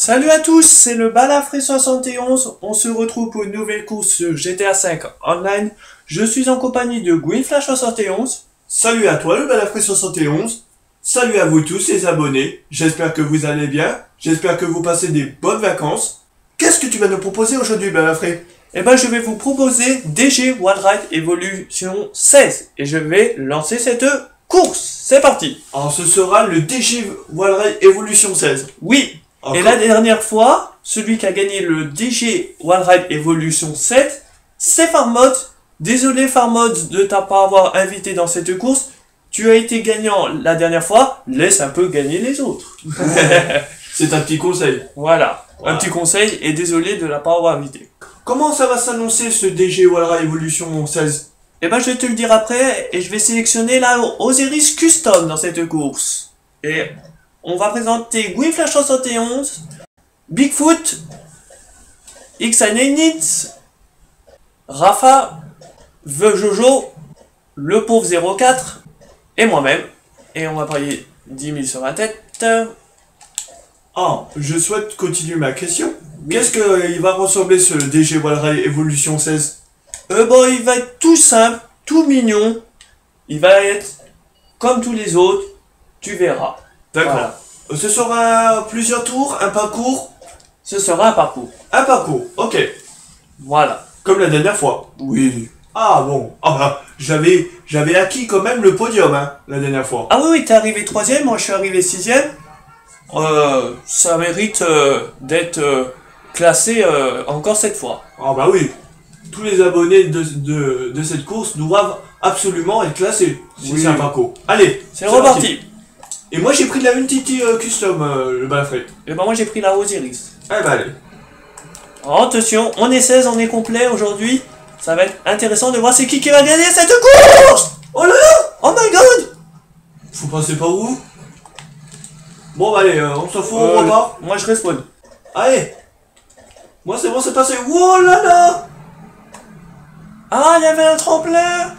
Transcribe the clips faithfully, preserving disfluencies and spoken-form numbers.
Salut à tous, c'est le Balafré soixante et onze. On se retrouve pour une nouvelle course sur G T A cinq Online. Je suis en compagnie de Gwynflash soixante et onze. Salut à toi le Balafré soixante et onze. Salut à vous tous les abonnés. J'espère que vous allez bien. J'espère que vous passez des bonnes vacances. Qu'est-ce que tu vas nous proposer aujourd'hui, Balafré? Eh ben, je vais vous proposer D G Wild Ride Evolution seize. Et je vais lancer cette course. C'est parti. Alors ce sera le D G Wild Ride Evolution seize. Oui. Encore. Et la dernière fois, celui qui a gagné le D G Wild Ride Evolution sept, c'est Farmod. Désolé Farmod de t'as pas avoir invité dans cette course. Tu as été gagnant la dernière fois, laisse un peu gagner les autres. C'est un petit conseil. Voilà, Voilà. un petit conseil et désolé de ne pas avoir invité. Comment ça va s'annoncer ce D G Wild Ride Evolution seize? Eh ben je vais te le dire après et je vais sélectionner la Osiris Custom dans cette course. Et on va présenter Gwynflash soixante et onze, Bigfoot, Xanenitz, Rafa, The Jojo, Le Pauvre zéro quatre et moi-même. Et on va parier dix mille sur la tête. Ah, je souhaite continuer ma question. Qu'est-ce qu'il va ressembler ce D G Wild Ride Evolution seize? Euh, bon, il va être tout simple, tout mignon. Il va être comme tous les autres. Tu verras. D'accord. Voilà. Ce sera plusieurs tours, un parcours. Ce sera un parcours. Un parcours, ok. Voilà. Comme la dernière fois. Oui. Ah bon. Ah bah, j'avais j'avais acquis quand même le podium, hein, la dernière fois. Ah oui, oui, t'es arrivé troisième, moi je suis arrivé sixième. Euh, ça mérite euh, d'être euh, classé euh, encore cette fois. Ah bah oui. Tous les abonnés de, de, de cette course doivent absolument être classés. Si Oui. c'est un parcours. Allez. C'est reparti. Et moi j'ai pris de la Unity euh, Custom, euh, le Balafré. Et ben moi j'ai pris la Osiris. Eh bah allez. Alors, attention, on est seize, on est complet aujourd'hui. Ça va être intéressant de voir c'est qui qui va gagner cette course. Oh là là. Oh my god. Faut passer par où? Bon bah allez, euh, on s'en fout, Euh, on repart. Moi je respawn. Allez. Moi c'est bon, c'est passé. Oh là là. Ah, il y avait un tremplin.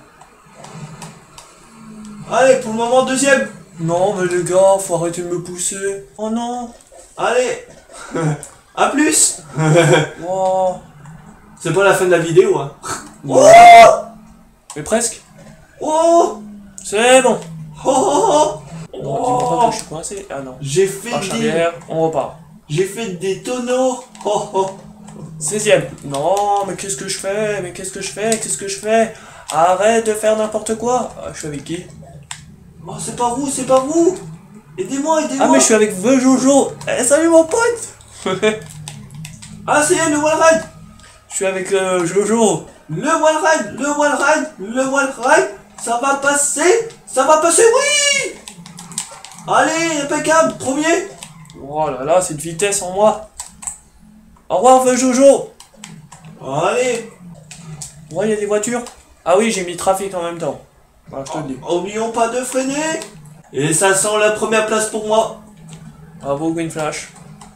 Allez, pour le moment deuxième. Non mais les gars, faut arrêter de me pousser. Oh non. Allez. A plus. Oh. C'est pas la fin de la vidéo, hein. Oh. Oh. Mais presque. Oh. C'est bon. Oh, oh, oh. Non, dis-moi pas que je suis coincé. Ah non. J'ai fait Marche des... arrière, on repart. J'ai fait des tonneaux. Oh, oh. seizième. Non, mais qu'est-ce que je fais? Mais qu'est-ce que je fais? Qu'est-ce que je fais? Arrête de faire n'importe quoi. Ah, je suis avec qui? Oh, c'est pas vous, c'est pas vous. Aidez-moi, aidez-moi. Ah, mais je suis avec The Jojo. Eh, salut mon pote. Ah, c'est elle, le Wild Ride. Je suis avec euh, Jojo. Le Wild Ride, le Wild Ride, le Wild Ride. Ça va passer. Ça va passer, oui. Allez, impeccable, premier. Oh là là, c'est de vitesse en moi. Au revoir The Jojo. Allez. Ouais, il y a des voitures. Ah oui, j'ai mis trafic en même temps. Voilà, je te le dis. Oublions pas de freiner. Et ça sent la première place pour moi. Bravo Gwynflash.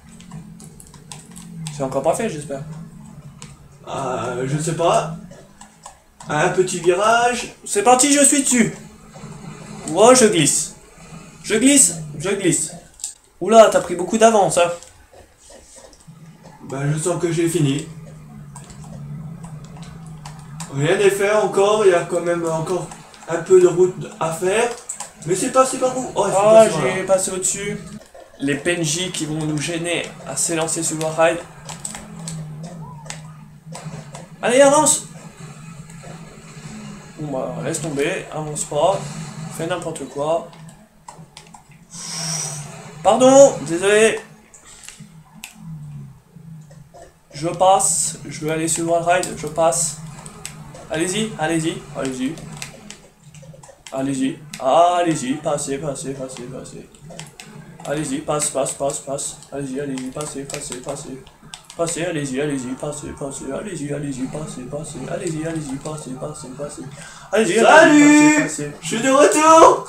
C'est encore pas fait, j'espère. Euh, je sais pas. Un petit virage. C'est parti, je suis dessus. Oh, je glisse. Je glisse, je glisse. Oula, t'as pris beaucoup d'avance, hein. Bah, je sens que j'ai fini. Rien n'est fait encore, il y a quand même encore un peu de route à faire. Mais c'est passé par où? Oh, il faut Ah, passer par là. j'ai passé au-dessus. Les P N J qui vont nous gêner à s'élancer sur le ride. Allez, avance. Bon bah, laisse tomber, avance pas. Fais n'importe quoi. Pardon, désolé. Je passe, je veux aller sur le ride, je passe. Allez-y, allez-y, allez-y. Allez-y, allez-y, passez, passez, passez, passez. Allez-y, passe, passe, passe, passe. Allez-y, allez-y, passez, passez, passez. Passez, allez-y, allez-y, passez, passez. Allez-y, allez-y, passez, passez. Allez-y, allez-y, passez, passez, passez. Allez-y, allez-y, Salut. passez, passez. Je suis de retour.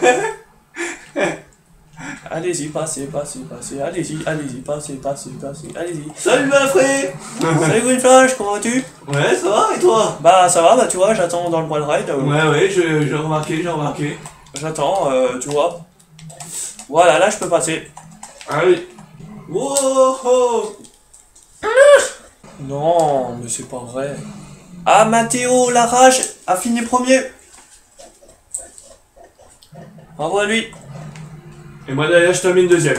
Allez-y, passez, passez, passez. Allez-y, allez-y, passez, passez, passez. Allez-y. Salut Balafré. Salut Gwynflash, comment vas-tu? Ouais, ça va et toi? Bah ça va, bah tu vois, j'attends dans le wild ride. euh, Ouais, ouais, je- j'ai remarqué, j'ai remarqué. J'attends, euh, tu vois. Voilà, là je peux passer. Ah oui. Oh, oh. Non, mais c'est pas vrai. Ah, Mathéo, la rage, a fini premier. Bravo à lui. Et moi d'ailleurs je termine deuxième.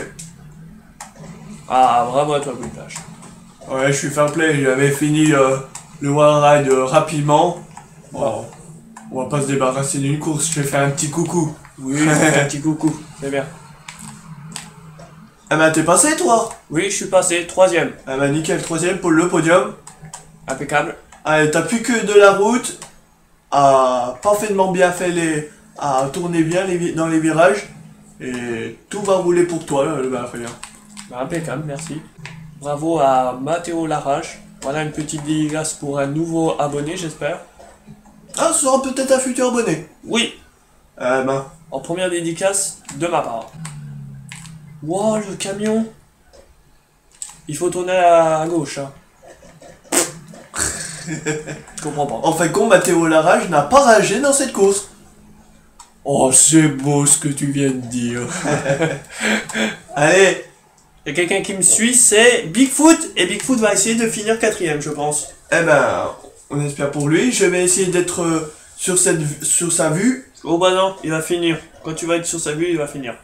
Ah, bravo à toi, Whiplash. Ouais, je suis fair play, j'avais fini euh, le Wild Ride euh, rapidement. Bon, on va pas se débarrasser d'une course, je vais faire un petit coucou. Oui, un petit coucou, c'est bien. Ah bah t'es passé toi? Oui, je suis passé, troisième. Ah bah nickel, troisième pour le podium. Impeccable. Allez, t'as plus que de la route à parfaitement bien fait les... à tourner bien les vi- dans les virages. Et tout va rouler pour toi, là, le Balafré. Bah, impeccable, merci. Bravo à Mathéo Larage. Voilà une petite dédicace pour un nouveau abonné, j'espère. Ah, ce sera peut-être un futur abonné. Oui, Ah ben, en première dédicace de ma part. Wow, le camion. Il faut tourner à, à gauche. Hein. Je comprends pas. en fait, con, Mathéo Larage n'a pas ragé dans cette course. Oh, c'est beau ce que tu viens de dire. Allez, Il y a quelqu'un qui me suit, c'est Bigfoot. Et Bigfoot va essayer de finir quatrième, je pense. eh ben, on espère pour lui. Je vais essayer d'être euh, sur, cette, v- sur sa vue. Oh bah non, il va finir. Quand tu vas être sur sa vue, il va finir.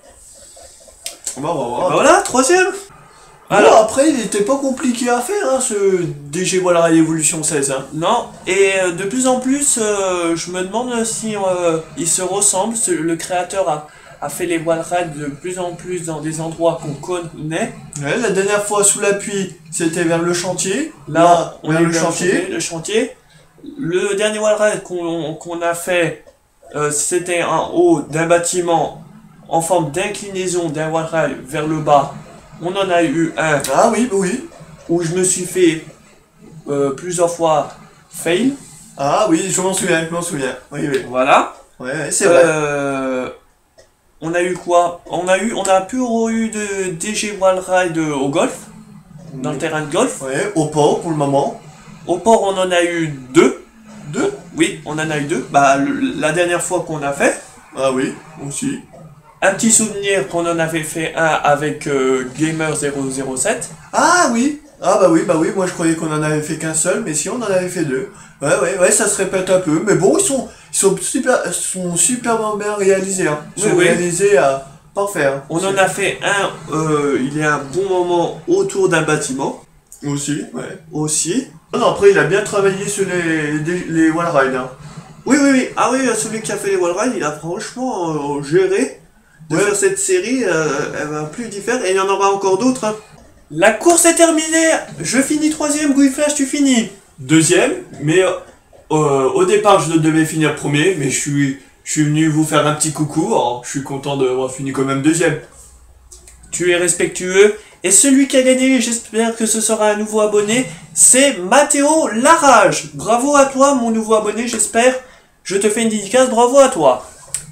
On va voir. Bah voilà, troisième. Bon, Alors, après, il était pas compliqué à faire, hein, ce D G Voilà Evolution seize. Hein. non, et euh, de plus en plus, euh, je me demande si euh, il se ressemble. Ce- Le créateur a, a fait les wall rides de plus en plus dans des endroits qu'on connaît. Ouais, la dernière fois, sous la pluie, c'était vers le chantier. Là, Là, on vers est le vers chantier. Le chantier. Le dernier wall ride qu'on qu'on a fait, euh, c'était en haut d'un bâtiment en forme d'inclinaison d'un wall ride vers le bas. On en a eu un Ah oui, oui. où je me suis fait euh, plusieurs fois fail. Ah oui, je m'en souviens, je m'en souviens. Oui, oui. Voilà. Ouais, ouais, c'est vrai. Euh, on a eu quoi? On a eu, on a plus eu de D G Wall Ride au golf, dans le terrain de golf. Ouais, au port pour le moment. Au port, on en a eu deux. Deux. Oui, on en a eu deux. Bah, le- la dernière fois qu'on a fait. Ah oui, aussi. Un petit souvenir qu'on en avait fait un avec euh, Gamer zéro zéro sept. Ah oui. Ah bah oui, bah oui, moi je croyais qu'on en avait fait qu'un seul, mais si on en avait fait deux. Ouais, ouais, ouais, ça se répète un peu. Mais bon, ils sont, ils sont super, sont superment bien réalisés. Hein. Ils Oui, sont oui. réalisés à parfait. Hein. On en a fait un, euh, il y a un bon moment, autour d'un bâtiment. Aussi, ouais. Aussi. Non, non, après, il a bien travaillé sur les, les, les wall rides. Hein. Oui, oui, oui. Ah oui, celui qui a fait les wall rides, il a franchement euh, géré de Ouais. faire cette série. Euh, elle va plus différer. Et il y en aura encore d'autres. Hein. La course est terminée. Je finis troisième. Guy-Flash, tu finis. Deuxième, mais euh, au départ, je devais finir premier, mais je suis, je suis venu vous faire un petit coucou. Alors, je suis content d'avoir fini quand même deuxième. Tu es respectueux. Et celui qui a gagné, j'espère que ce sera un nouveau abonné, c'est Mathéo Larage. Bravo à toi, mon nouveau abonné, j'espère. Je te fais une dédicace, bravo à toi.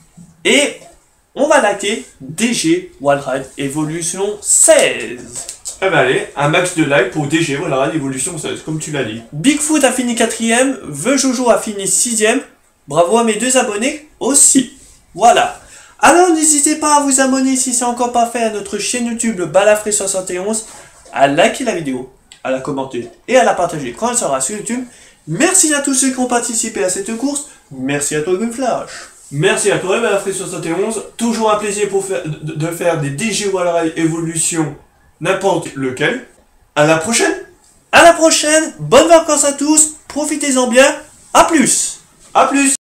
Et on va laquer D G Wall Ride Evolution seize. Eh ben allez, un max de like pour D G, voilà, l'évolution seize, comme tu l'as dit. Bigfoot a fini quatrième, The Jojo a fini sixième. Bravo à mes deux abonnés aussi. Voilà. Alors n'hésitez pas à vous abonner si c'est encore pas fait à notre chaîne YouTube le Balafré soixante et onze, à liker la vidéo, à la commenter et à la partager quand elle sera sur YouTube. Merci à tous ceux qui ont participé à cette course. Merci à toi Gunflash. Merci à toi, Balafré soixante et onze. Toujours un plaisir pour faire, de, de faire des D G Wallride Evolution, n'importe lequel. À la prochaine. À la prochaine, bonnes vacances à tous, profitez-en bien, à plus. À plus.